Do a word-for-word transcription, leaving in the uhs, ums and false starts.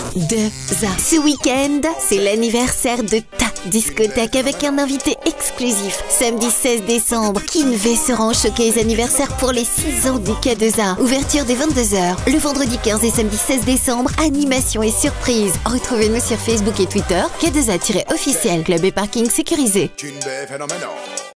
deux A. Ce week-end, c'est l'anniversaire de ta discothèque avec un invité exclusif. Samedi seize décembre, Kinvey sera en showcase anniversaire pour les six ans du K deux A. Ouverture dès vingt-deux heures. Le vendredi quinze et samedi seize décembre, animation et surprise. Retrouvez-nous sur Facebook et Twitter, K deux A-officiel, club et parking sécurisé. Kinvey phénoménal.